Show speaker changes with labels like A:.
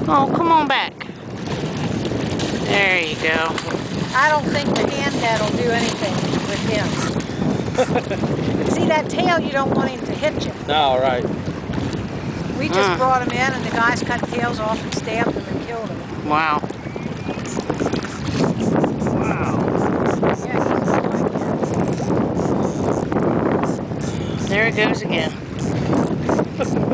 A: Oh, come on back. There you go.
B: I don't think the hand net will do anything with him. See that tail, you don't want him to hit you.
C: No, right.
B: We just brought him in and the guys cut tails off and stabbed him and killed him.
A: Wow. There it goes again.